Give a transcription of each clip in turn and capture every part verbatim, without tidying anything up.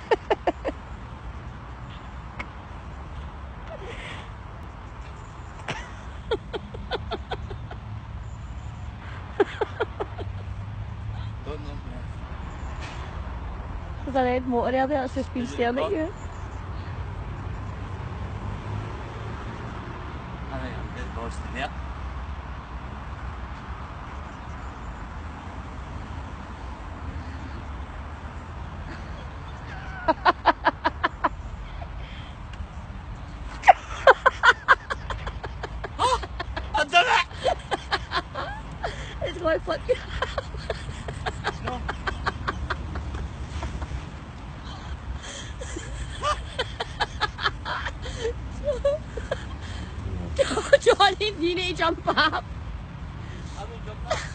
Don't know. There's a red motor there that's just been staring at you. I think I'm getting lost in there. Oh, I've done it! It's going to flip you. No. Johnny, you need to jump up. I will jump up.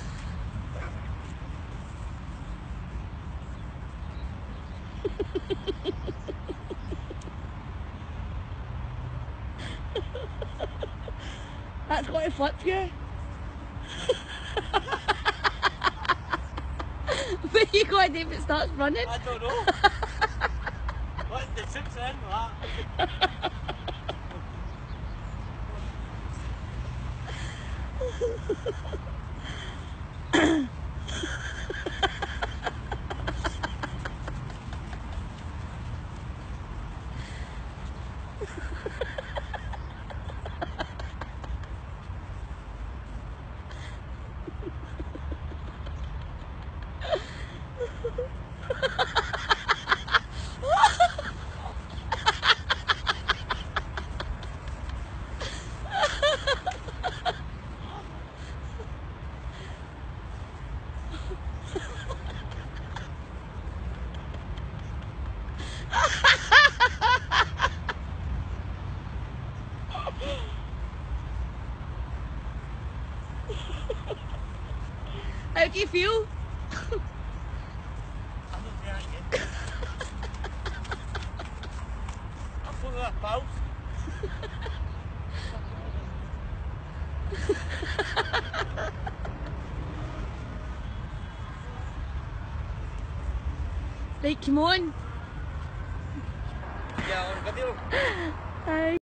That's going to flip you. What are you going to do if it starts running? I don't know. What, the six in that? How do you feel? I'm not doing it yet. I'm full of pals. Right, come on. Yeah, on video. Hi.